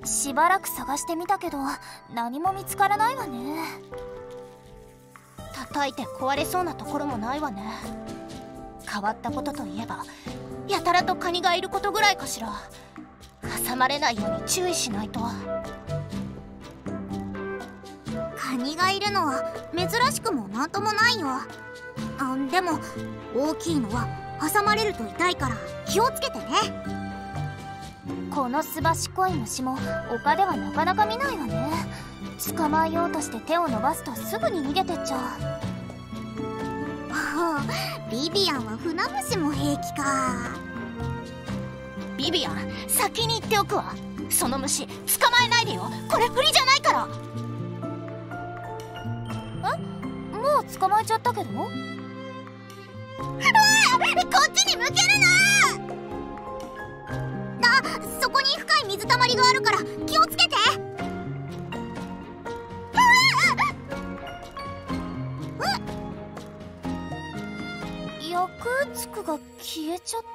しばらく探してみたけど何も見つからないわね。 叩いて壊れそうなところもないわね。変わったことといえばやたらとカニがいることぐらいかしら。挟まれないように注意しないと。 カニがいるのは珍しくもなんともないよ。でも大きいのは挟まれると痛いから気をつけてね。 このすばしっこい虫も丘ではなかなか見ないわね。捕まえようとして手を伸ばすとすぐに逃げてっちゃう。 ビビアンは船虫も平気か。 ビビアン、先に言っておくわ。その虫捕まえないでよ。これ不利じゃないから。 もう捕まえちゃったけど。 こっちに向けるな。そこに深い水たまりがあるから気をつけて。 ヤクーツクが消えちゃった。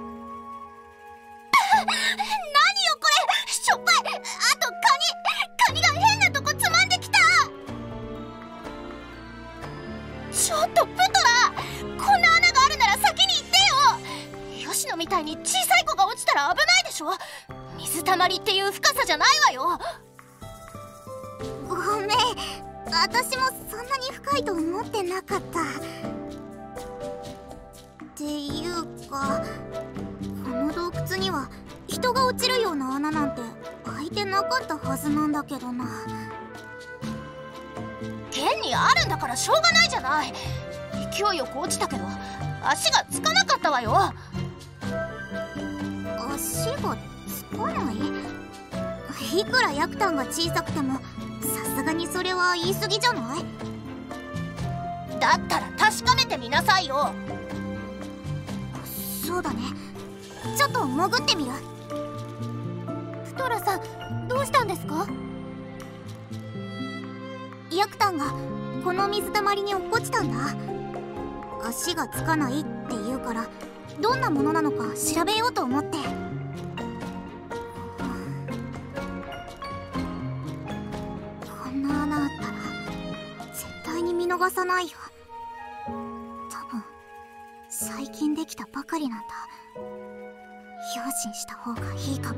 何よこれ、しょっぱい。あとカニが変なとこつまんできた。 ちょっとプトラ、こんな穴があるなら先に行ってよ。吉野みたいに小さい子が落ちたら危ないでしょ。水たまりっていう深さじゃないわよ。 ごめん、私もそんなに深いと思ってなかった。っていうか、この洞窟には人が落ちるような穴なんて開いてなかったはずなんだけどな。 現にあるんだからしょうがないじゃない。勢いよく落ちたけど足がつかなかったわよ。 足がつかない？いくらヤクタンが小さくてもさすがにそれは言い過ぎじゃない？ だったら確かめてみなさいよ。 そうだね、ちょっと潜ってみる。 プトラさん、どうしたんですか？ ヤクタンがこの水たまりに落っこちたんだ。足がつかないって言うからどんなものなのか調べようと思って。こんな穴あったら絶対に見逃さないよ。多分最近できたばかりなんだ。用心した方がいいかも。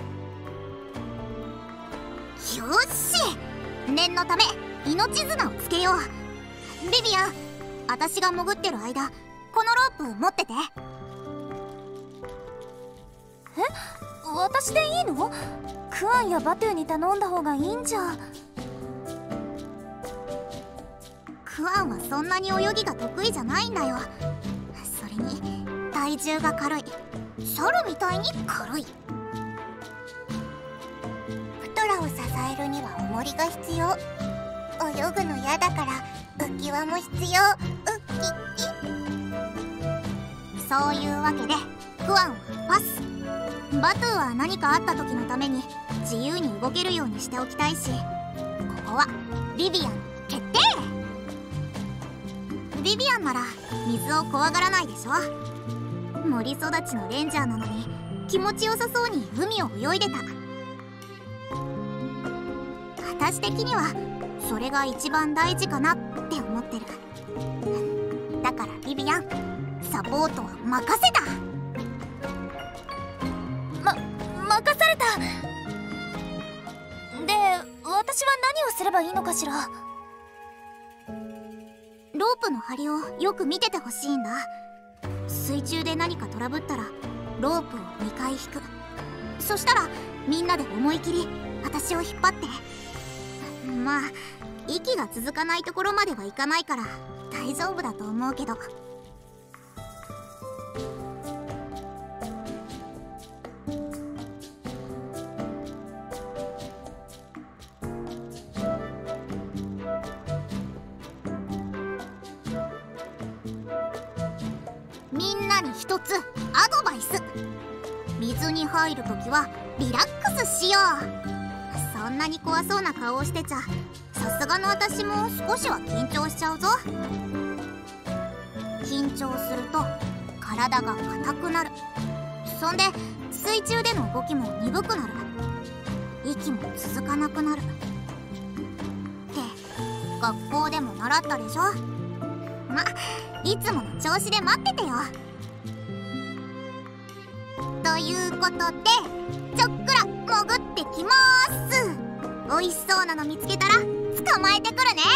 よし、念のため命綱をつけよう。ビビアン、私が潜ってる間このロープ持ってて。 私でいいの？クアンやバトゥーに頼んだ方がいいんじゃ。 クアンはそんなに泳ぎが得意じゃないんだよ。それに体重が軽い。猿みたいに軽い。プトラを支えるには重りが必要。泳ぐの嫌だから浮き輪も必要。そういうわけでクアンはパス。バトゥーは何かあった時のために自由に動けるようにしておきたいし、ここはビビアン決定。ビビアンなら水を怖がらないでしょ。森育ちのレンジャーなのに気持ちよさそうに海を泳いでた。私的にはそれが一番大事かなって思ってる。だからビビアン、サポートは任せた。 任された。で、私は何をすればいいのかしら。 ロープの針をよく見ててほしいんだ。水中で何かトラブったらロープを2回引く。そしたらみんなで思い切り私を引っ張って。まあ息が続かないところまではいかないから大丈夫だと思うけど。みんなに一つアドバイス。水に入るときはリラックスしよう。そんなに怖そうな顔をしてちゃさすがの私も少しは緊張しちゃうぞ。緊張すると体が硬くなる。そんで水中での動きも鈍くなる。 息も続かなくなるって学校でも習ったでしょ。ま、いつもの調子で待っててよ。ということでちょっくら潜ってきまーす。おいしそうなの見つけたら捕まえてくるね。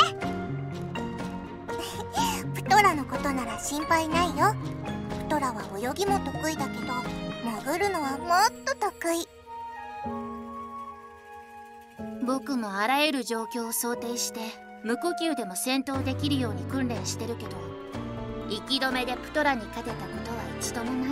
プトラのことなら心配ないよ。プトラは泳ぎも得意だけど潜るのはもっと得意。 僕もあらゆる状況を想定して無呼吸でも戦闘できるように訓練してるけど、息止めでプトラに勝てたことは一度もない。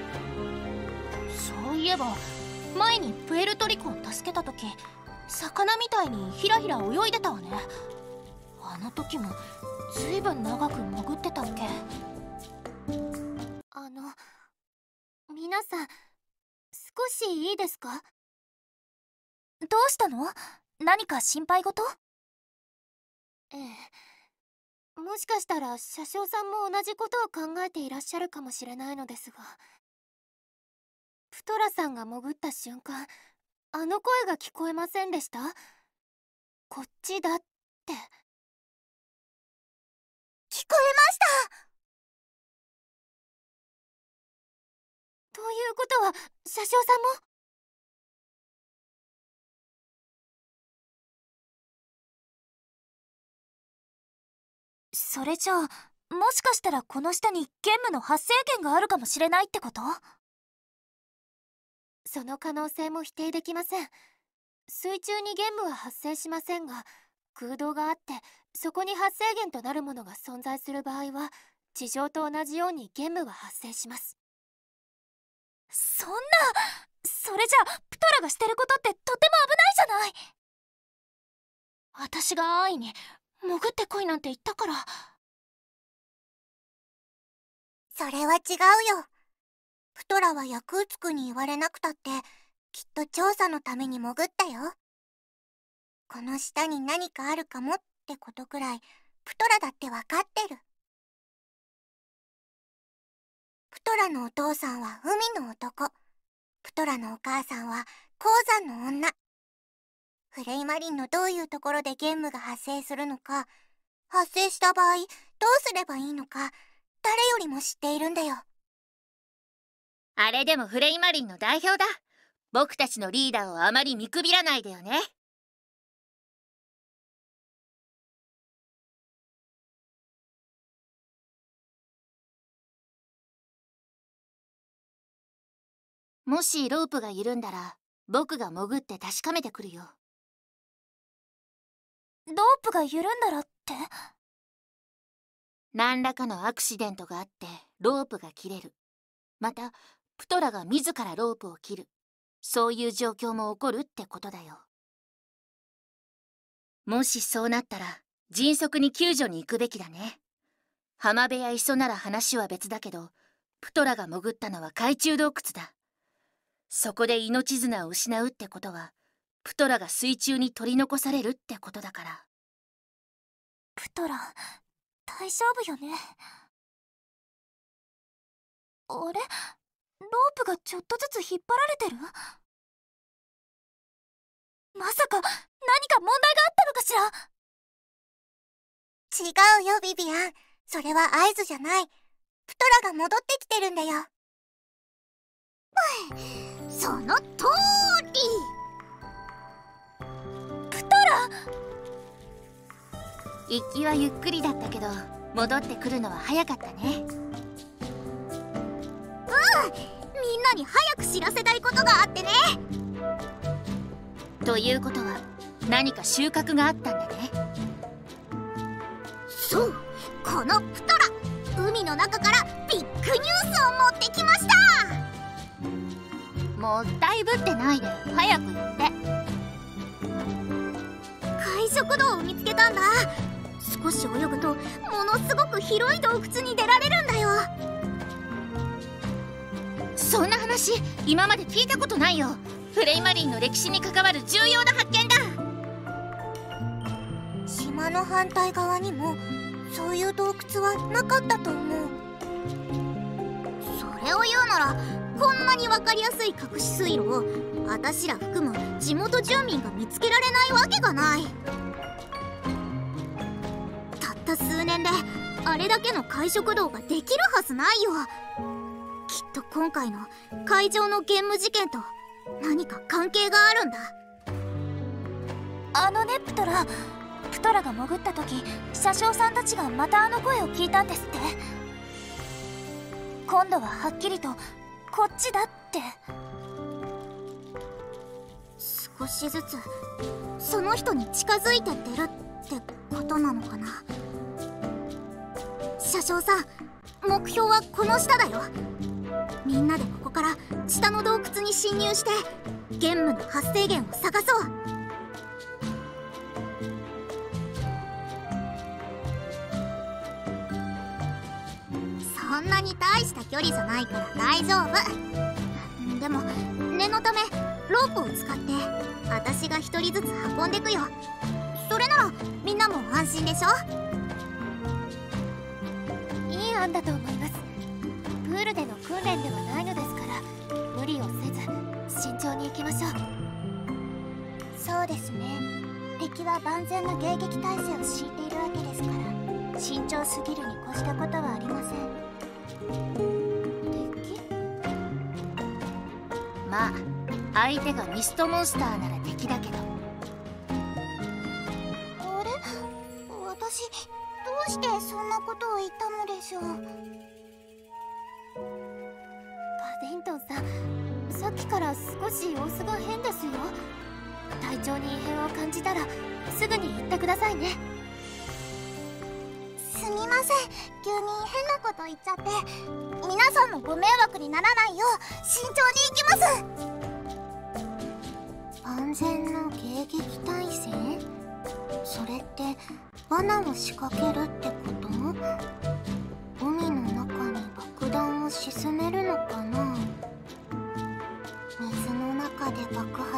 そういえば前にプエルトリコを助けた時、魚みたいにひらひら泳いでたわね。あの時もずいぶん長く潜ってたっけ。皆さん少しいいですか？ どうしたの？何か心配事？ ええ、もしかしたら車掌さんも同じことを考えていらっしゃるかもしれないのですが、プトラさんが潜った瞬間、あの声が聞こえませんでした？こっちだって。 聞こえました。 ということは車掌さんも？ それじゃあもしかしたらこの下にゲームの発生源があるかもしれないってこと？ その可能性も否定できません。水中にゲームは発生しませんが、空洞があってそこに発生源となるものが存在する場合は地上と同じようにゲームは発生します。 そんな、それじゃあプトラがしてることってとても危ないじゃない。 私が安易に潜ってこいなんて言ったから。 それは違うよ。プトラはヤクーツクに言われなくたってきっと調査のために潜ったよ。この下に何かあるかもってことくらいプトラだってわかってる。プトラのお父さんは海の男、プトラのお母さんは鉱山の女。フレイマリンのどういうところでゲームが発生するのか、発生した場合どうすればいいのか、誰よりも知っているんだよ。 あれでもフレイマリンの代表だ。僕たちのリーダーをあまり見くびらないでよね。もしロープが緩んだら僕が潜って確かめてくるよ。 ロープが緩んだらって？ 何らかのアクシデントがあってロープが切れる。またプトラが自らロープを切る。そういう状況も起こるってことだよ。もしそうなったら迅速に救助に行くべきだね。浜辺や磯なら話は別だけど、プトラが潜ったのは海中洞窟だ。そこで命綱を失うってことはプトラが水中に取り残されるってことだから。 プトラ大丈夫よね？あれ？ロープがちょっとずつ引っ張られてる？まさか何か問題があったのかしら？ 違うよビビアン、それは合図じゃない。プトラが戻ってきてるんだよ。その通り。 プトラ！ 行きはゆっくりだったけど戻ってくるのは早かったね。 みんなに早く知らせたいことがあってね。 ということは何か収穫があったんだね。 そう、このプトラ、海の中からビッグニュースを持ってきました。 もったいぶってないで早く言って。 海食堂を見つけたんだ。少し泳ぐとものすごく広い洞窟に出られるんだよ。 そんな話今まで聞いたことないよ。フレイマリンの歴史に関わる重要な発見だ。 島の反対側にもそういう洞窟はなかったと思う。それを言うならこんななに分かりやすい隠し水路を私ら含む地元住民が見つけられないわけがない。たった数年であれだけの海食堂ができるはずないよ。きっと今回の海上のゲーム事件と何か関係があるんだ。 あのね、プトラが潜った時、車掌さんたちがまたあの声を聞いたんですって。今度ははっきりとこっちだって。 少しずつその人に近づいてってるってことなのかな。車掌さん、目標はこの下だよ。みんなでここから下の洞窟に侵入してゲンムの発生源を探そう。そんなに大した距離じゃないから大丈夫。でも念のためロープを使って私が一人ずつ運んでくよ。それならみんなも安心でしょ。 いい案だと思います。プールでの訓練ではないのですから無理をせず慎重に行きましょう。 そうですね。敵は万全の迎撃態勢を敷いているわけですから、慎重すぎるに越したことはありません。 敵？ まあ相手がミストモンスターなら敵だけど。 あれ？私どうしてそんなことを言ったのでしょう。パディントンさん、さっきから少し様子が変ですよ。体調に異変を感じたらすぐに言ってくださいね。 すみません、急に変なこと言っちゃって。皆さんのご迷惑にならないよう慎重に行きます。万全の迎撃態勢？それって罠を仕掛けるってこと？海の中に爆弾を沈めるのかな？水の中で爆発